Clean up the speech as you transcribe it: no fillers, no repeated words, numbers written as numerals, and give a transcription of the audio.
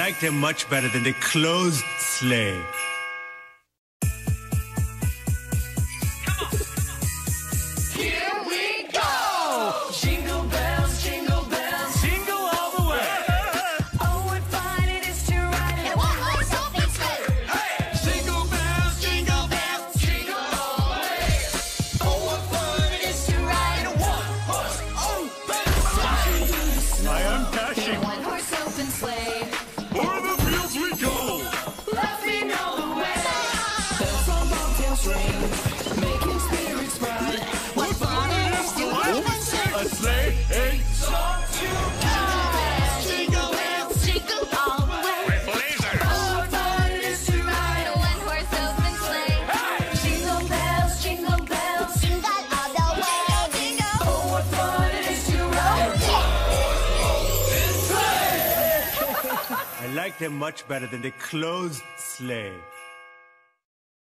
liked him much better than the closed sleigh. Here we go! Jingle bells, jingle all the way. Oh, what fun it is to ride in a one-horse open sleigh. Hey! Jingle bells, jingle all the way. Oh, what fun it is to ride in a one-horse open sleigh. I am dashing. One-horse open sleigh. O'er the fields we go. Laughing all the way. Bells on bobtails ring, making spirits bright. What fun it is to ride and sing A sleigh song together. Jingle bells, jingle all the way. with lasers. Oh, what fun it is to ride a one-horse open sleigh. Jingle bells, jingle all the way. Oh, what fun it is to ride a one-horse open sleigh. I liked him much better than the closed sleigh.